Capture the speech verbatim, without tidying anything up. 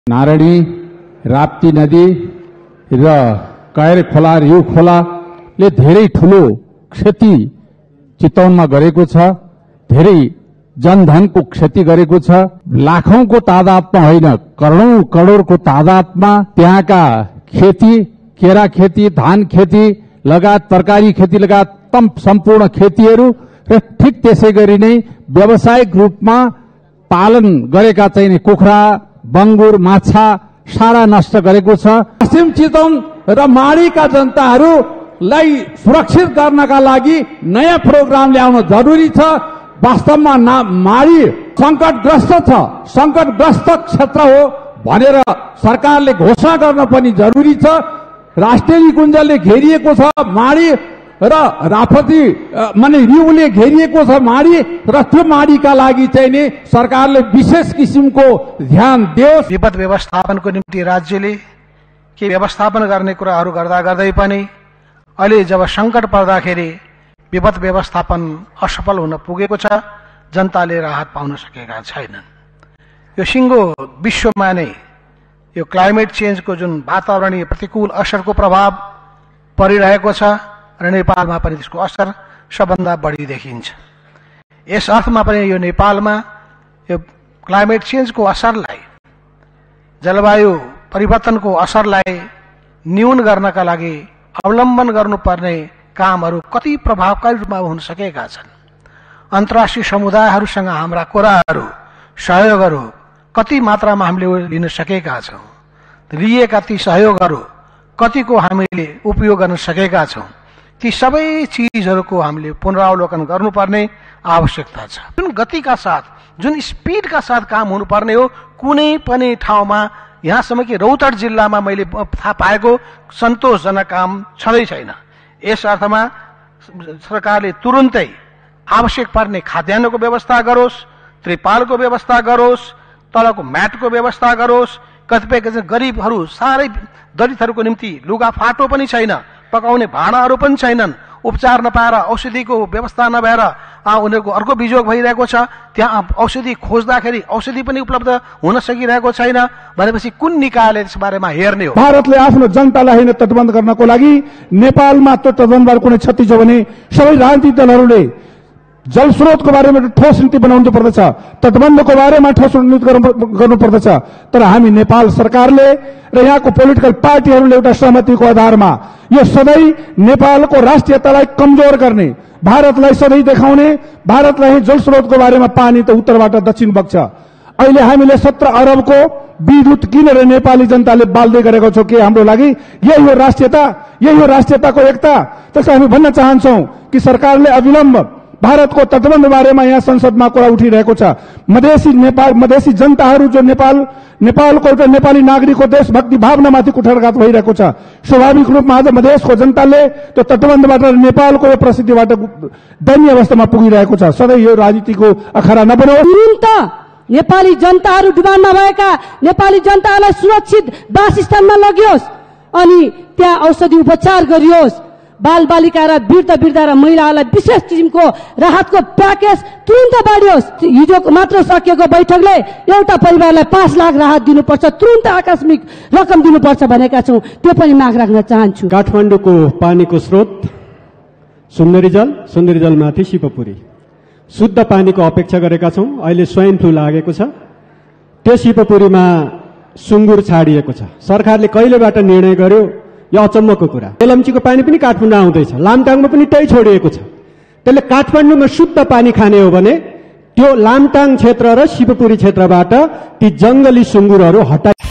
नारायणी, राप्ती नदी र कयर खोला, रिउ खोलाले धेरै ठूलो क्षति चितवनमा गरेको छ। धेरै जनधनको क्षति गरेको छ। लाखौंको तादादमा होइन, करोडौं करोडको तादादमा त्यहाँका खेती, केरा खेती, धान खेती लगायत तरकारी खेती लगायत तम सम्पूर्ण खेतीहरू र ठिक त्यसै गरी नै व्यावसायिक रूपमा पालन गरेका चाहिँ कुखुरा, बंगुर, माछा सारा नष्ट गरेको छ। पश्चिम चितवन र माडीका जनताहरूलाई सुरक्षित गर्नका लागि नयाँ प्रोग्राम ल्याउन जरुरी छ। वास्तवमा माडी संकटग्रस्त छ, संकटग्रस्त क्षेत्र हो भनेर सरकारले घोषणा गर्न पनि जरुरी छ। राष्ट्रिय निकुञ्जले घेरिएको छ माडी र राप्ती माने रिउले घेरिएको छ माडी र त्यो माडीका लागि चाहिँ नि सरकारले विशेष किसिमको ध्यान दियोस्। विपद व्यवस्थापनको निम्ति राज्यले के व्यवस्थापन गर्ने कुराहरू गर्दा गर्दै पनि अहिले जब संकट पर्दाखेरि विपद व्यवस्थापन असफल हुन पुगेको छ, जनताले राहत पाउन सकेका छैनन्। यो सिङ्गो विश्वमा नै यो क्लाइमेट चेन्जको जुन वातावरणीय प्रतिकूल असरको प्रभाव परिरहेको छ र नेपालमा पनि त्यसको असर सबभन्दा बढी देखिन्छ। यस अर्थमा पनि यो नेपालमा यो क्लाइमेट चेन्जको असरलाई, जलवायु परिवर्तनको असरलाई न्यून गर्नका लागि अवलम्बन गर्नुपर्ने कामहरू कति प्रभावकारी रूपमा हुन सकेका छन्। अन्तर्राष्ट्रिय समुदायहरूसँग हाम्रा कुराहरू, सहयोगहरू कति मात्रामा हामीले लिन सकेका छौँ, लिएका ती सहयोगहरू कतिको हामीले उपयोग गर्न सकेका छौँ, ती सबै चिजहरूको हामीले पुनरावलोकन गर्नुपर्ने आवश्यकता छ। जुन गतिका साथ, जुन स्पिडका साथ काम हुनुपर्ने हो, कुनै पनि ठाउँमा यहाँसम्म कि रौतहट जिल्लामा मैले थाहा पाएको सन्तोषजनक काम छँदै छैन। यस अर्थमा सरकारले तुरुन्तै आवश्यक पर्ने खाद्यान्नको व्यवस्था गरोस्, त्रिपालको व्यवस्था गरोस्, तलको म्याटको व्यवस्था गरोस्। कतिपय गरिबहरू, साह्रै दलितहरूको निम्ति लुगा फाटो पनि छैन, पकाउने भाँडाहरू पनि छैनन्, उपचार नपाएर औषधिको व्यवस्था नभएर उनीहरूको अर्को बिजोग भइरहेको छ। त्यहाँ औषधि खोज्दाखेरि औषधि पनि उपलब्ध हुन सकिरहेको छैन भनेपछि कुन निकायले त्यस बारेमा हेर्ने हो? भारतले आफ्नो जनतालाई होइन तटबन्ध गर्नको लागि नेपालमा त्यो तटबन्धबाट कुनै क्षति छ भने सबै राजनीतिक दलहरूले जलस्रोतको बारेमा ठोस नीति बनाउनु पर्दछ, तटबन्धको बारेमा ठोस नीति गर्नु पर्दछ। तर हामी नेपाल सरकारले र यहाँको पोलिटिकल पार्टीहरूले एउटा सहमतिको आधारमा यो सधैँ नेपालको राष्ट्रियतालाई कमजोर गर्ने, भारतलाई सधैँ देखाउने, भारतलाई जलस्रोतको बारेमा पानी त उत्तरबाट दक्षिण बग्छ। अहिले हामीले सत्र अरबको विद्युत किनेर नेपाली जनताले बाल्दै गरेको छौँ के हाम्रो लागि यही हो राष्ट्रियता, यही हो राष्ट्रियताको एकता। त्यसो हामी भन्न चाहन्छौँ कि सरकारले अविलम्ब भारतको तटबन्ध बारेमा यहाँ संसदमा कुरा उठिरहेको छ। मधेसी नेपाल मधेसी जनताहरू जो नेपाल नेपालको एउटा नेपाली नागरिकको देशभक्ति भावनामाथि कुठारघात भइरहेको छ। स्वाभाविक रूपमा आज मधेसको जनताले त्यो तटबन्धबाट नेपालको यो प्रसिद्धिबाट दयनीय अवस्थामा पुगिरहेको छ। सधैँ यो राजनीतिको अखडा नबनोस्। तुरुन्त नेपाली जनताहरू डुबानमा भएका नेपाली जनतालाई सुरक्षित वासस्थानमा लगियोस् अनि त्यहाँ औषधि उपचार गरियोस्। बाल बालिका र वृद्ध वृद्ध र महिलाहरूलाई विशेष किसिमको राहतको प्याकेज तुरन्त बाँडियोस्। हिजो मात्र सकिएको बैठकले एउटा परिवारलाई पाँच लाख राहत दिनुपर्छ, तुरन्त आकस्मिक रकम दिनुपर्छ भनेका छौँ, त्यो पनि माग राख्न चाहन्छु। काठमाडौँको पानीको स्रोत सुन्दरी जल, सुन्दरी जलमाथि शिवपुरी शुद्ध पानीको अपेक्षा गरेका छौँ। अहिले स्वाइन फ्लू लागेको छ, त्यो शिवपुरीमा सुँगुर छाडिएको छ। सरकारले कहिलेबाट निर्णय गर्यो यो अचम्मको कुरा। एलम्चीको पानी पनि काठमाडौँ आउँदैछ, लामटाङमा पनि त्यही छोडिएको छ। त्यसले काठमाडौँमा शुद्ध पानी खाने हो भने त्यो लामटाङ क्षेत्र र शिवपुरी क्षेत्रबाट ती जंगली सुँगुरहरू हटाइ